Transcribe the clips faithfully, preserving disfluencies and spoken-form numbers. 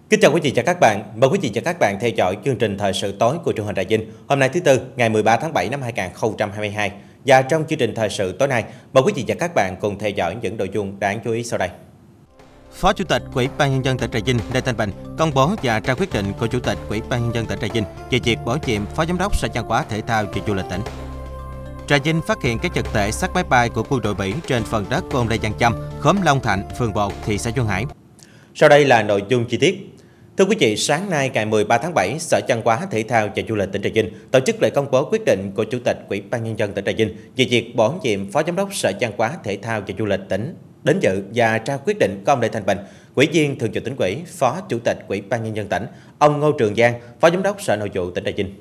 Kính chào quý vị và các bạn. Mời quý vị và các bạn theo dõi chương trình thời sự tối của truyền hình Trà Vinh. Hôm nay thứ Tư, ngày mười ba tháng bảy năm hai nghìn không trăm hai mươi hai. Và trong chương trình thời sự tối nay, mời quý vị và các bạn cùng theo dõi những nội dung đáng chú ý sau đây. Phó Chủ tịch Ủy ban Nhân dân tỉnh Trà Vinh Lê Thanh Bình công bố và trao quyết định của Chủ tịch Ủy ban Nhân dân tỉnh Trà Vinh về việc bổ nhiệm Phó Giám đốc Sở Văn hóa Thể thao và Du lịch tỉnh. Trà Vinh phát hiện các vật thể xác máy bay của quân đội Mỹ trên phần đất của ông Lê Văn Châm, khóm Long Thạnh, phường một, thị xã Duyên Hải. Sau đây là nội dung chi tiết. Thưa quý vị, sáng nay ngày mười ba tháng bảy, Sở Văn hóa Thể thao và Du lịch tỉnh Trà Vinh tổ chức lễ công bố quyết định của Chủ tịch Ủy ban Nhân dân tỉnh Trà Vinh về việc bổ nhiệm Phó Giám đốc Sở Văn hóa Thể thao và Du lịch tỉnh đến dự và trao quyết định của ông Lê Thanh Bình, Ủy viên Thường trực Tỉnh ủy, Phó Chủ tịch Ủy ban Nhân dân tỉnh, ông Ngô Trường Giang, Phó Giám đốc Sở Nội vụ tỉnh Trà Vinh.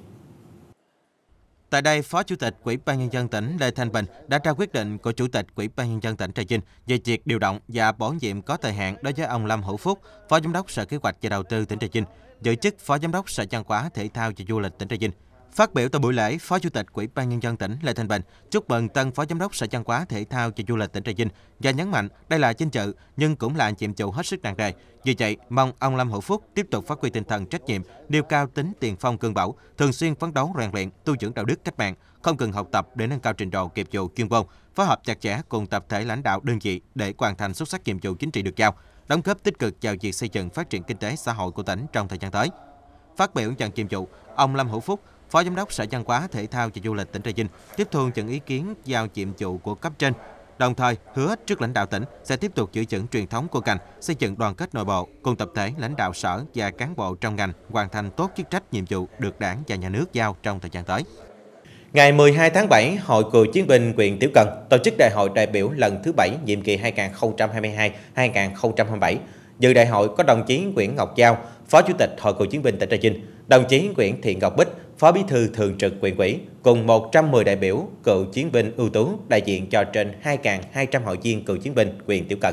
Tại đây, Phó Chủ tịch Ủy ban Nhân dân tỉnh Lê Thanh Bình đã trao quyết định của Chủ tịch Ủy ban Nhân dân tỉnh Trà Vinh về việc điều động và bổ nhiệm có thời hạn đối với ông Lâm Hữu Phúc, Phó Giám đốc Sở Kế hoạch và Đầu tư tỉnh Trà Vinh, giữ chức Phó Giám đốc Sở Văn hóa Thể thao và Du lịch tỉnh Trà Vinh. Phát biểu tại buổi lễ, Phó Chủ tịch Ủy ban Nhân dân tỉnh Lê Thanh Bình chúc mừng tân Phó Giám đốc Sở Văn hóa Thể thao và Du lịch tỉnh Trà Vinh và nhấn mạnh đây là vinh dự nhưng cũng là nhiệm vụ hết sức nặng nề. Vì vậy, mong ông Lâm Hữu Phúc tiếp tục phát huy tinh thần trách nhiệm, nêu cao tính tiền phong gương mẫu, thường xuyên phấn đấu rèn luyện, tu dưỡng đạo đức cách mạng, không ngừng học tập để nâng cao trình độ nghiệp vụ chuyên môn, phối hợp chặt chẽ cùng tập thể lãnh đạo đơn vị để hoàn thành xuất sắc nhiệm vụ chính trị được giao, đóng góp tích cực vào việc xây dựng phát triển kinh tế xã hội của tỉnh trong thời gian tới. Phát biểu nhận nhiệm vụ, ông Lâm Hữu Phúc, Phó Giám đốc Sở Văn hóa Thể thao và Du lịch tỉnh Trà Vinh tiếp thu những ý kiến giao nhiệm vụ của cấp trên, đồng thời hứa trước lãnh đạo tỉnh sẽ tiếp tục giữ vững truyền thống của ngành, xây dựng đoàn kết nội bộ cùng tập thể lãnh đạo sở và cán bộ trong ngành hoàn thành tốt chức trách nhiệm vụ được Đảng và Nhà nước giao trong thời gian tới. Ngày mười hai tháng bảy, Hội Cựu chiến binh huyện Tiểu Cần tổ chức đại hội đại biểu lần thứ bảy nhiệm kỳ hai nghìn không trăm hai mươi hai đến hai nghìn không trăm hai mươi bảy. Dự đại hội có đồng chí Nguyễn Ngọc Giao, Phó Chủ tịch Hội Cựu chiến binh tỉnh Trà Vinh, đồng chí Nguyễn Thị Ngọc Bích, Phó Bí thư Thường trực huyện ủy, cùng một trăm mười đại biểu cựu chiến binh ưu tú đại diện cho trên hai nghìn hai trăm hội viên cựu chiến binh huyện Tiểu Cần.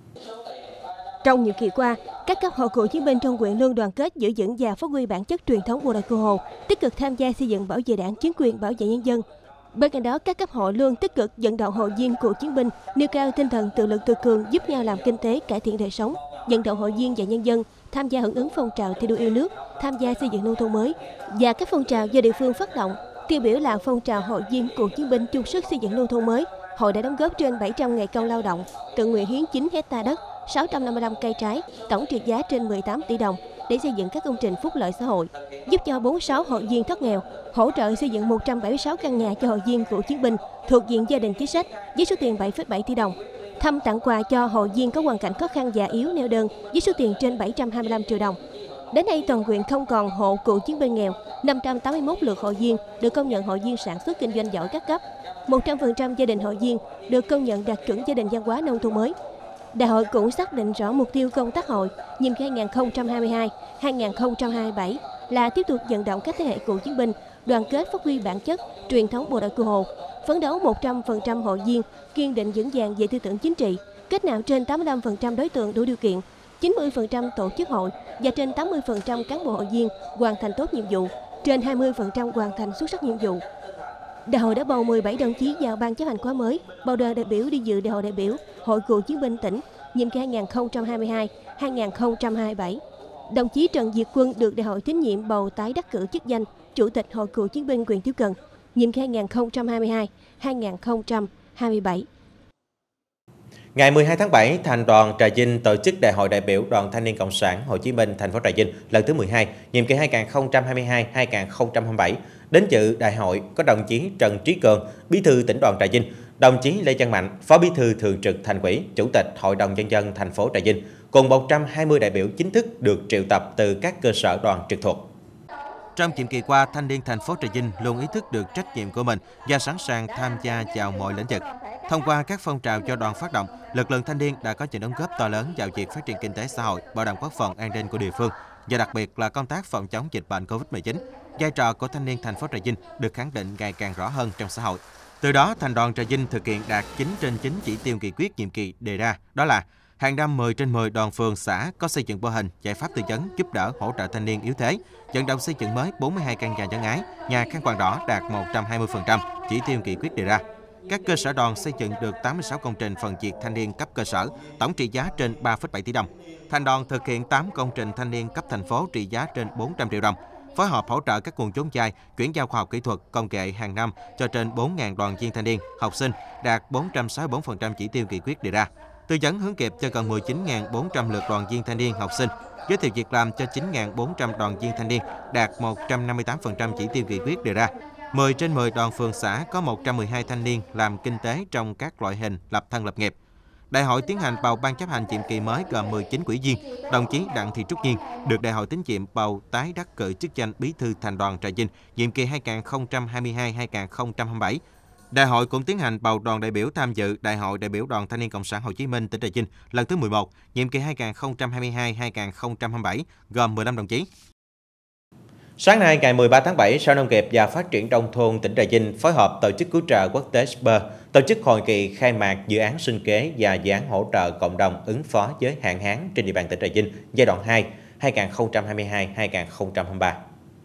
Trong nhiệm kỳ qua, các cấp hội cựu chiến binh trong huyện luôn đoàn kết giữ vững và phát huy bản chất truyền thống bộ đội Cụ Hồ, tích cực tham gia xây dựng bảo vệ Đảng, chính quyền, bảo vệ nhân dân. Bên cạnh đó, các cấp hội luôn tích cực vận động hội viên cựu chiến binh nêu cao tinh thần tự lực tự cường, giúp nhau làm kinh tế, cải thiện đời sống, vận động hội viên và nhân dân tham gia hưởng ứng phong trào thi đua yêu nước, tham gia xây dựng nông thôn mới và các phong trào do địa phương phát động. Tiêu biểu là phong trào hội viên cựu chiến binh chung sức xây dựng nông thôn mới, hội đã đóng góp trên bảy trăm ngày công lao động, tự nguyện hiến chín hecta đất, sáu trăm năm mươi lăm cây trái, tổng trị giá trên mười tám tỷ đồng để xây dựng các công trình phúc lợi xã hội, giúp cho bốn mươi sáu hội viên thoát nghèo, hỗ trợ xây dựng một trăm bảy mươi sáu căn nhà cho hội viên cựu chiến binh thuộc diện gia đình chính sách với số tiền bảy phẩy bảy tỷ đồng. Thăm tặng quà cho hội viên có hoàn cảnh khó khăn già yếu neo đơn với số tiền trên bảy trăm hai mươi lăm triệu đồng. Đến nay, toàn huyện không còn hộ cựu chiến binh nghèo, năm trăm tám mươi mốt lượt hội viên được công nhận hội viên sản xuất kinh doanh giỏi các cấp, một trăm phần trăm gia đình hội viên được công nhận đạt chuẩn gia đình văn hóa nông thôn mới. Đại hội cũng xác định rõ mục tiêu công tác hội nhiệm kỳ hai nghìn không trăm hai mươi hai đến hai nghìn không trăm hai mươi bảy là tiếp tục vận động các thế hệ cựu chiến binh đoàn kết phát huy bản chất truyền thống bộ đội Cụ Hồ, phấn đấu một trăm phần trăm hội viên kiên định vững vàng về tư tưởng chính trị, kết nạp trên tám mươi lăm phần trăm đối tượng đủ điều kiện, chín mươi phần trăm tổ chức hội và trên tám mươi phần trăm cán bộ hội viên hoàn thành tốt nhiệm vụ, trên hai mươi phần trăm hoàn thành xuất sắc nhiệm vụ. Đại hội đã bầu mười bảy đồng chí vào ban chấp hành khóa mới, bầu đoàn đại biểu đi dự đại hội đại biểu Hội Cựu chiến binh tỉnh nhiệm kỳ hai nghìn không trăm hai mươi hai đến hai nghìn không trăm hai mươi bảy. Đồng chí Trần Việt Quân được đại hội tín nhiệm bầu tái đắc cử chức danh Chủ tịch Hội Cựu chiến binh huyện Tiểu Cần nhiệm kỳ hai nghìn không trăm hai mươi hai đến hai nghìn không trăm hai mươi bảy. Ngày mười hai tháng bảy, Thành đoàn Trà Vinh tổ chức đại hội đại biểu Đoàn Thanh niên Cộng sản Hồ Chí Minh thành phố Trà Vinh lần thứ mười hai, nhiệm kỳ hai nghìn không trăm hai mươi hai đến hai nghìn không trăm hai mươi bảy. Đến dự đại hội có đồng chí Trần Trí Cường, Bí thư Tỉnh đoàn Trà Vinh, đồng chí Lê Văn Mạnh, Phó Bí thư Thường trực Thành ủy, Chủ tịch Hội đồng nhân dân thành phố Trà Vinh, cùng một trăm hai mươi đại biểu chính thức được triệu tập từ các cơ sở đoàn trực thuộc. Trong nhiệm kỳ qua, thanh niên thành phố Trà Vinh luôn ý thức được trách nhiệm của mình và sẵn sàng tham gia vào mọi lĩnh vực. Thông qua các phong trào do đoàn phát động, lực lượng thanh niên đã có những đóng góp to lớn vào việc phát triển kinh tế xã hội, bảo đảm quốc phòng an ninh của địa phương và đặc biệt là công tác phòng chống dịch bệnh Covid mười chín. Vai trò của thanh niên thành phố Trà Vinh được khẳng định ngày càng rõ hơn trong xã hội. Từ đó, Thành đoàn Trà Vinh thực hiện đạt chín trên chín chỉ tiêu nghị quyết nhiệm kỳ đề ra, đó là hàng năm mười trên mười đoàn phường xã có xây dựng mô hình giải pháp tư vấn giúp đỡ hỗ trợ thanh niên yếu thế, vận động xây dựng mới bốn mươi hai căn nhà nhân ái, nhà khăn quàng đỏ đạt một trăm hai mươi phần trăm chỉ tiêu nghị quyết đề ra. các cơ sở đoàn xây dựng được tám mươi sáu công trình phần việc thanh niên cấp cơ sở, tổng trị giá trên ba phẩy bảy tỷ đồng. Thành đoàn thực hiện tám công trình thanh niên cấp thành phố trị giá trên bốn trăm triệu đồng. Phối hợp hỗ trợ các nguồn vốn vay, chuyển giao khoa học kỹ thuật, công nghệ hàng năm cho trên bốn nghìn đoàn viên thanh niên, học sinh, đạt bốn trăm sáu mươi tư phần trăm chỉ tiêu nghị quyết đề ra. Tư vấn hướng nghiệp cho gần mười chín nghìn bốn trăm lượt đoàn viên thanh niên, học sinh, giới thiệu việc làm cho chín nghìn bốn trăm đoàn viên thanh niên, đạt một trăm năm mươi tám phần trăm chỉ tiêu nghị quyết đề ra. mười trên mười đoàn phường xã có một trăm mười hai thanh niên làm kinh tế trong các loại hình lập thân lập nghiệp. Đại hội tiến hành bầu ban chấp hành nhiệm kỳ mới gồm mười chín ủy viên. Đồng chí Đặng Thị Trúc Nhiên được Đại hội tín nhiệm bầu tái đắc cử chức danh Bí thư Thành đoàn Trà Vinh nhiệm kỳ hai nghìn không trăm hai mươi hai đến hai nghìn không trăm hai mươi bảy. Đại hội cũng tiến hành bầu đoàn đại biểu tham dự Đại hội đại biểu Đoàn Thanh niên Cộng sản Hồ Chí Minh tỉnh Trà Vinh lần thứ mười một, nhiệm kỳ hai nghìn không trăm hai mươi hai đến hai nghìn không trăm hai mươi bảy, gồm mười lăm đồng chí. Sáng nay ngày mười ba tháng bảy, Sở Nông nghiệp và Phát triển Nông thôn tỉnh Trà Vinh phối hợp tổ chức cứu trợ quốc tế ét pê e tổ chức hội nghị khai mạc dự án sinh kế và dự án hỗ trợ cộng đồng ứng phó với hạn hán trên địa bàn tỉnh Trà Vinh giai đoạn hai, hai nghìn không trăm hai mươi hai đến hai nghìn không trăm hai mươi ba.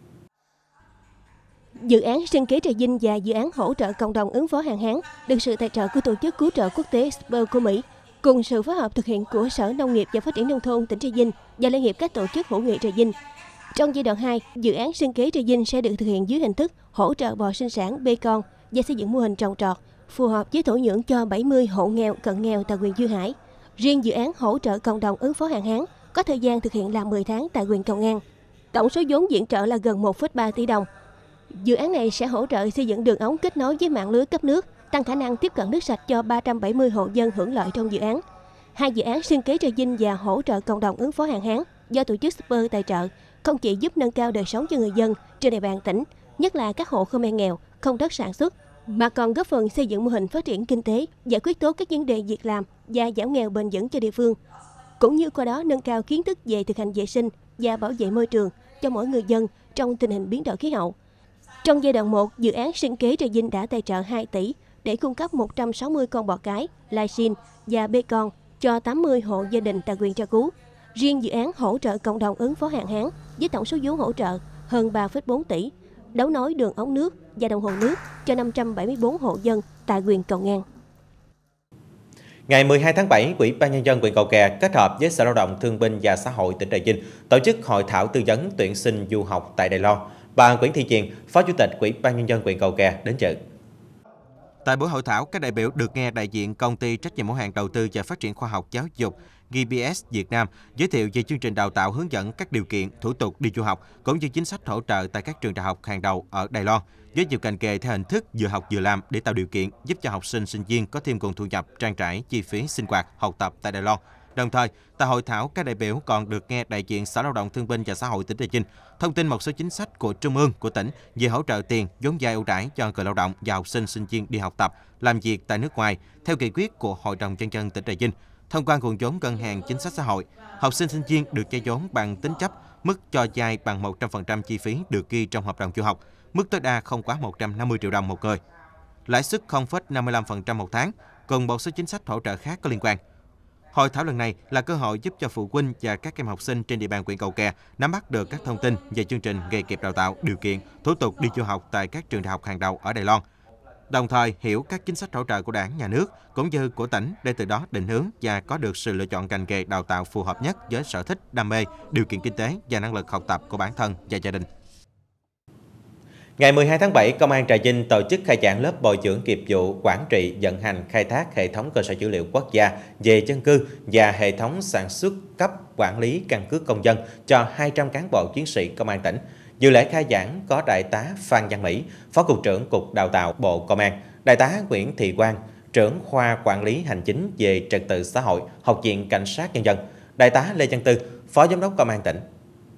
Dự án sinh kế Trà Vinh và dự án hỗ trợ cộng đồng ứng phó hạn hán được sự tài trợ của tổ chức cứu trợ quốc tế ét pê e của Mỹ, cùng sự phối hợp thực hiện của Sở Nông nghiệp và Phát triển Nông thôn tỉnh Trà Vinh và Liên hiệp các tổ chức hữu nghị Trà Vinh. Trong giai đoạn hai, dự án sinh kế Trà Vinh sẽ được thực hiện dưới hình thức hỗ trợ bò sinh sản bê con và xây dựng mô hình trồng trọt phù hợp với thổ nhưỡng cho bảy mươi hộ nghèo, cận nghèo tại huyện Duyên Hải. Riêng dự án hỗ trợ cộng đồng ứng phó hạn hán có thời gian thực hiện là mười tháng tại huyện Cầu Ngang. Tổng số vốn viện trợ là gần một phẩy ba tỷ đồng. Dự án này sẽ hỗ trợ xây dựng đường ống kết nối với mạng lưới cấp nước, tăng khả năng tiếp cận nước sạch cho ba trăm bảy mươi hộ dân hưởng lợi trong dự án. Hai dự án sinh kế Trà Vinh và hỗ trợ cộng đồng ứng phó hạn hán do tổ chức ét pê e tài trợ không chỉ giúp nâng cao đời sống cho người dân trên địa bàn tỉnh, nhất là các hộ Khmer nghèo, không đất sản xuất, mà còn góp phần xây dựng mô hình phát triển kinh tế, giải quyết tốt các vấn đề việc làm và giảm nghèo bền vững cho địa phương, cũng như qua đó nâng cao kiến thức về thực hành vệ sinh và bảo vệ môi trường cho mỗi người dân trong tình hình biến đổi khí hậu. Trong giai đoạn một, dự án sinh kế Trà Vinh đã tài trợ hai tỷ để cung cấp một trăm sáu mươi con bò cái, lai sin và bê con cho tám mươi hộ gia đình tại huyện Tra Cú. Riêng dự án hỗ trợ cộng đồng ứng phó hạn hán với tổng số vốn hỗ trợ hơn ba phẩy bốn tỷ, đấu nối đường ống nước và đồng hồ nước cho năm trăm bảy mươi tư hộ dân tại huyện Cầu Ngang. Ngày mười hai tháng bảy, Ủy ban Nhân dân huyện Cầu Kè kết hợp với Sở Lao động Thương binh và Xã hội tỉnh Trà Vinh tổ chức hội thảo tư vấn tuyển sinh du học tại Đài Loan. Bà Nguyễn Thị Chiền, Phó Chủ tịch Ủy ban Nhân dân huyện Cầu Kè đến dự. Tại buổi hội thảo, các đại biểu được nghe đại diện Công ty Trách nhiệm hữu hạn Đầu tư và Phát triển Khoa học Giáo dục giê bê ét Việt Nam giới thiệu về chương trình đào tạo, hướng dẫn các điều kiện, thủ tục đi du học, cũng như chính sách hỗ trợ tại các trường đại học hàng đầu ở Đài Loan, với nhiều ngành nghề theo hình thức vừa học vừa làm để tạo điều kiện giúp cho học sinh, sinh viên có thêm nguồn thu nhập, trang trải chi phí sinh hoạt, học tập tại Đài Loan. Đồng thời, tại hội thảo, các đại biểu còn được nghe đại diện Sở Lao động Thương binh và Xã hội tỉnh Trà Vinh thông tin một số chính sách của Trung ương, của tỉnh về hỗ trợ tiền, vốn vay ưu đãi cho người lao động và học sinh, sinh viên đi học tập, làm việc tại nước ngoài theo nghị quyết của Hội đồng Nhân dân tỉnh Trà Vinh. Thông qua nguồn vốn ngân hàng chính sách xã hội, học sinh, sinh viên được vay vốn bằng tín chấp, mức cho vay bằng một trăm phần trăm chi phí được ghi trong hợp đồng du học, mức tối đa không quá một trăm năm mươi triệu đồng một người, lãi suất không phẩy năm mươi lăm phần trăm một tháng, cùng một số chính sách hỗ trợ khác có liên quan. Hội thảo lần này là cơ hội giúp cho phụ huynh và các em học sinh trên địa bàn huyện Cầu Kè nắm bắt được các thông tin về chương trình nghề nghiệp đào tạo, điều kiện, thủ tục đi du học tại các trường đại học hàng đầu ở Đài Loan. Đồng thời hiểu các chính sách hỗ trợ của Đảng, Nhà nước cũng như của tỉnh để từ đó định hướng và có được sự lựa chọn ngành nghề đào tạo phù hợp nhất với sở thích, đam mê, điều kiện kinh tế và năng lực học tập của bản thân và gia đình. Ngày mười hai tháng bảy, Công an Trà Vinh tổ chức khai giảng lớp bồi dưỡng nghiệp vụ quản trị, vận hành, khai thác hệ thống cơ sở dữ liệu quốc gia về dân cư và hệ thống sản xuất cấp quản lý căn cước công dân cho hai trăm cán bộ chiến sĩ Công an tỉnh. Dự lễ khai giảng có Đại tá Phan Văn Mỹ, Phó Cục trưởng Cục Đào tạo Bộ Công an, Đại tá Nguyễn Thị Quang, trưởng khoa quản lý hành chính về trật tự xã hội, Học viện Cảnh sát Nhân dân, Đại tá Lê Văn Tư, Phó Giám đốc Công an tỉnh.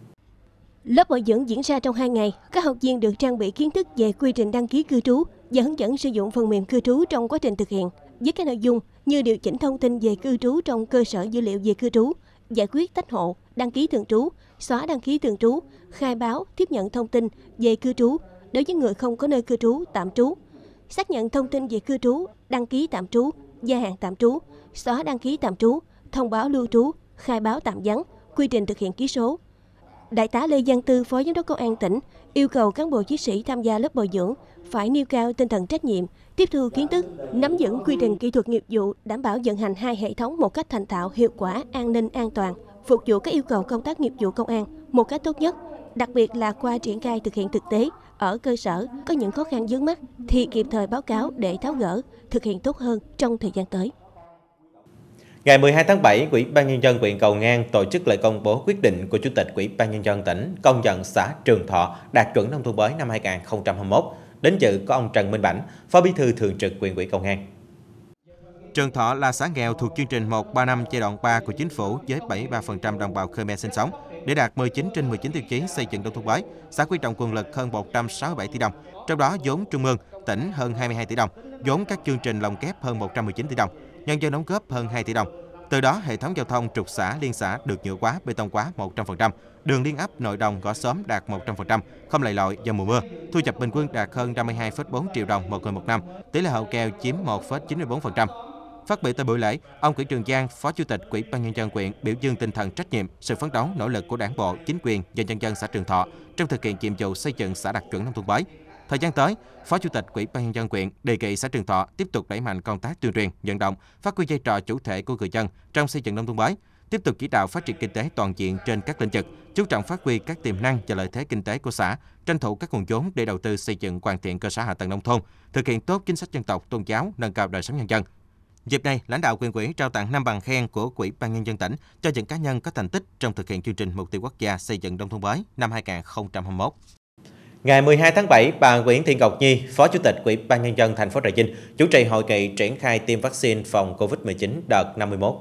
Lớp bồi dưỡng diễn ra trong hai ngày, các học viên được trang bị kiến thức về quy trình đăng ký cư trú và hướng dẫn sử dụng phần mềm cư trú trong quá trình thực hiện, với các nội dung như điều chỉnh thông tin về cư trú trong cơ sở dữ liệu về cư trú, giải quyết tách hộ, đăng ký thường trú, xóa đăng ký thường trú, khai báo, tiếp nhận thông tin về cư trú đối với người không có nơi cư trú, tạm trú, xác nhận thông tin về cư trú, đăng ký tạm trú, gia hạn tạm trú, xóa đăng ký tạm trú, thông báo lưu trú, khai báo tạm vắng, quy trình thực hiện ký số. Đại tá Lê Văn Tư, Phó Giám đốc Công an tỉnh, yêu cầu cán bộ chiến sĩ tham gia lớp bồi dưỡng phải nêu cao tinh thần trách nhiệm, tiếp thu kiến thức, nắm vững quy trình kỹ thuật nghiệp vụ, đảm bảo vận hành hai hệ thống một cách thành thạo, hiệu quả, an ninh, an toàn, phục vụ các yêu cầu công tác nghiệp vụ công an một cách tốt nhất. Đặc biệt là qua triển khai thực hiện thực tế ở cơ sở có những khó khăn vướng mắc thì kịp thời báo cáo để tháo gỡ, thực hiện tốt hơn trong thời gian tới. Ngày mười hai tháng bảy, Ủy ban Nhân dân huyện Cầu Ngang tổ chức lễ công bố quyết định của Chủ tịch Ủy ban Nhân dân tỉnh công nhận xã Trường Thọ đạt chuẩn nông thôn mới năm hai nghìn không trăm hai mươi mốt. Đến dự có ông Trần Minh Bảnh, Phó Bí thư Thường trực huyện ủy Cầu Ngang. Trường Thọ là xã nghèo thuộc chương trình một ba năm giai đoạn ba của chính phủ với bảy mươi ba phần trăm đồng bào Khmer sinh sống. Để đạt mười chín trên mười chín tiêu chí xây dựng nông thôn mới, xã huy động nguồn lực hơn một trăm sáu mươi bảy tỷ đồng, trong đó vốn trung ương, tỉnh hơn hai mươi hai tỷ đồng, vốn các chương trình lồng ghép hơn một trăm mười chín tỷ đồng, nhân dân đóng góp hơn hai tỷ đồng. Từ đó, hệ thống giao thông trục xã liên xã được nhựa hóa, bê tông hóa một trăm phần trăm, đường liên ấp nội đồng ngõ xóm đạt một trăm phần trăm, không lầy lội do mùa mưa, thu nhập bình quân đạt hơn năm mươi hai phẩy bốn triệu đồng một người một năm, tỷ lệ hộ nghèo chiếm một phẩy chín mươi tư phần trăm. Phát biểu tại buổi lễ, ông Nguyễn Trường Giang, Phó Chủ tịch Ủy ban Nhân dân huyện biểu dương tinh thần trách nhiệm, sự phấn đấu, nỗ lực của Đảng bộ, chính quyền và nhân dân xã Trường Thọ trong thực hiện nhiệm vụ xây dựng xã đạt chuẩn nông thôn mới. Thời gian tới, Phó Chủ tịch Ủy ban Nhân dân huyện đề nghị xã Trường Thọ tiếp tục đẩy mạnh công tác tuyên truyền, vận động, phát huy vai trò chủ thể của người dân trong xây dựng nông thôn mới, tiếp tục chỉ đạo phát triển kinh tế toàn diện trên các lĩnh vực, chú trọng phát huy các tiềm năng và lợi thế kinh tế của xã, tranh thủ các nguồn vốn để đầu tư xây dựng hoàn thiện cơ sở hạ tầng nông thôn, thực hiện tốt chính sách dân tộc, tôn giáo, nâng cao đời sống nhân dân. Dịp này, lãnh đạo huyện ủy trao tặng năm bằng khen của Ủy ban Nhân dân tỉnh cho những cá nhân có thành tích trong thực hiện chương trình mục tiêu quốc gia xây dựng nông thôn mới năm hai nghìn không trăm hai mươi mốt. Ngày mười hai tháng bảy, bà Nguyễn Thị Ngọc Nhi, Phó Chủ tịch Ủy ban Nhân dân thành phố Trà Vinh chủ trì hội nghị triển khai tiêm vaccine phòng Covid mười chín đợt năm mươi mốt.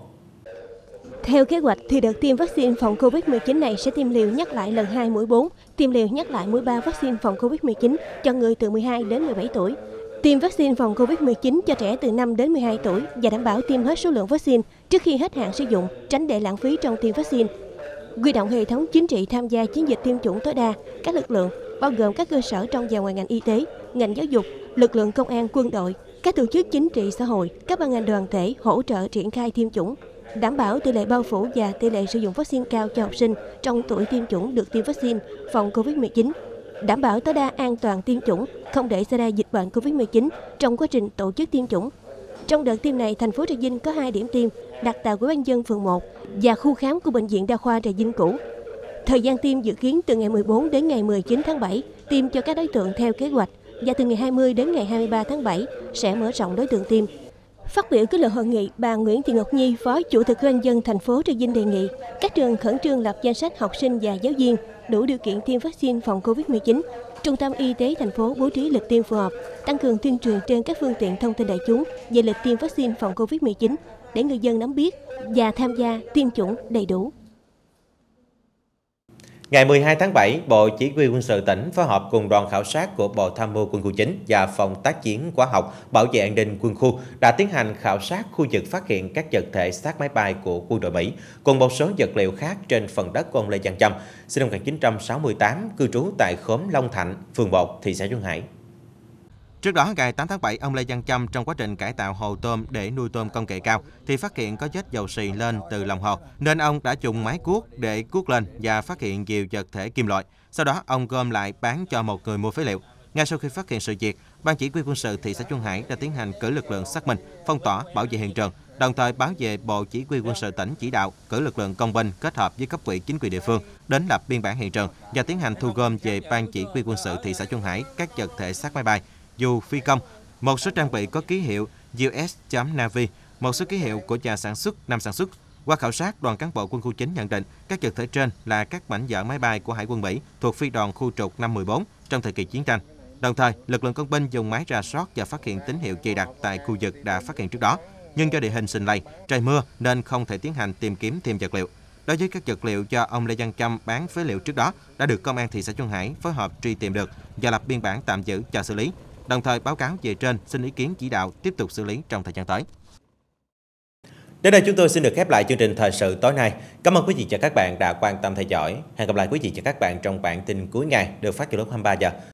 Theo kế hoạch thì đợt tiêm vaccine phòng Covid mười chín này sẽ tiêm liều nhắc lại lần hai mũi bốn, tiêm liều nhắc lại mũi ba vaccine phòng Covid mười chín cho người từ mười hai đến mười bảy tuổi. Tiêm vaccine phòng Covid mười chín cho trẻ từ năm đến mười hai tuổi và đảm bảo tiêm hết số lượng vaccine trước khi hết hạn sử dụng, tránh để lãng phí trong tiêm vaccine. Huy động hệ thống chính trị tham gia chiến dịch tiêm chủng tối đa, các lực lượng bao gồm các cơ sở trong và ngoài ngành y tế, ngành giáo dục, lực lượng công an, quân đội, các tổ chức chính trị xã hội, các ban ngành đoàn thể hỗ trợ triển khai tiêm chủng, đảm bảo tỷ lệ bao phủ và tỷ lệ sử dụng vaccine cao cho học sinh trong tuổi tiêm chủng được tiêm vaccine phòng Covid mười chín. Đảm bảo tối đa an toàn tiêm chủng, không để xảy ra dịch bệnh Covid mười chín trong quá trình tổ chức tiêm chủng. Trong đợt tiêm này, thành phố Trà Vinh có hai điểm tiêm đặt tại Ủy ban nhân dân phường một và khu khám của bệnh viện Đa khoa Trà Vinh cũ. Thời gian tiêm dự kiến từ ngày mười bốn đến ngày mười chín tháng bảy, tiêm cho các đối tượng theo kế hoạch và từ ngày hai mươi đến ngày hai mươi ba tháng bảy sẽ mở rộng đối tượng tiêm. Phát biểu kết luận hội nghị, bà Nguyễn Thị Ngọc Nhi, Phó Chủ tịch Ủy ban nhân dân thành phố Trà Vinh đề nghị các trường khẩn trương lập danh sách học sinh và giáo viên đủ điều kiện tiêm vaccine phòng Covid mười chín. Trung tâm Y tế thành phố bố trí lịch tiêm phù hợp, tăng cường tuyên truyền trên các phương tiện thông tin đại chúng về lịch tiêm vaccine phòng Covid mười chín để người dân nắm biết và tham gia tiêm chủng đầy đủ. Ngày mười hai tháng bảy, Bộ Chỉ huy Quân sự tỉnh phối hợp cùng đoàn khảo sát của Bộ Tham mưu Quân khu chín và Phòng tác chiến hóa học bảo vệ an ninh quân khu đã tiến hành khảo sát khu vực phát hiện các vật thể xác máy bay của quân đội Mỹ cùng một số vật liệu khác trên phần đất của ông Lê Văn Châm, sinh năm một nghìn chín trăm sáu mươi tám, cư trú tại khóm Long Thạnh, phường một, thị xã Duyên Hải. Trước đó, ngày tám tháng bảy, ông Lê Văn Châm trong quá trình cải tạo hồ tôm để nuôi tôm công nghệ cao thì phát hiện có vết dầu xì lên từ lòng hồ, nên ông đã dùng máy cuốc để cuốc lên và phát hiện nhiều vật thể kim loại. Sau đó, ông gom lại bán cho một người mua phế liệu. Ngay sau khi phát hiện sự việc, Ban Chỉ huy Quân sự thị xã Duyên Hải đã tiến hành cử lực lượng xác minh, phong tỏa, bảo vệ hiện trường, đồng thời báo về Bộ Chỉ huy Quân sự tỉnh chỉ đạo cử lực lượng công binh kết hợp với cấp ủy chính quyền địa phương đến lập biên bản hiện trường và tiến hành thu gom về Ban Chỉ huy Quân sự thị xã Duyên Hải các vật thể xác máy bay, dù phi công, một số trang bị có ký hiệu u ét Navy, một số ký hiệu của nhà sản xuất, năm sản xuất. Qua khảo sát, đoàn cán bộ quân khu chín nhận định các vật thể trên là các mảnh vỡ máy bay của Hải quân Mỹ thuộc phi đoàn khu trục năm một bốn trong thời kỳ chiến tranh. Đồng thời, lực lượng công binh dùng máy rà soát và phát hiện tín hiệu dày đặc tại khu vực đã phát hiện trước đó. Nhưng do địa hình xình lầy, trời mưa nên không thể tiến hành tìm kiếm thêm vật liệu. Đối với các vật liệu do ông Lê Văn Châm bán phế liệu trước đó đã được Công an thị xã Duyên Hải phối hợp truy tìm được và lập biên bản tạm giữ cho xử lý. Đồng thời báo cáo về trên xin ý kiến chỉ đạo tiếp tục xử lý trong thời gian tới. Đến đây chúng tôi xin được khép lại chương trình thời sự tối nay. Cảm ơn quý vị và các bạn đã quan tâm theo dõi. Hẹn gặp lại quý vị và các bạn trong bản tin cuối ngày được phát vào lúc hai mươi ba giờ.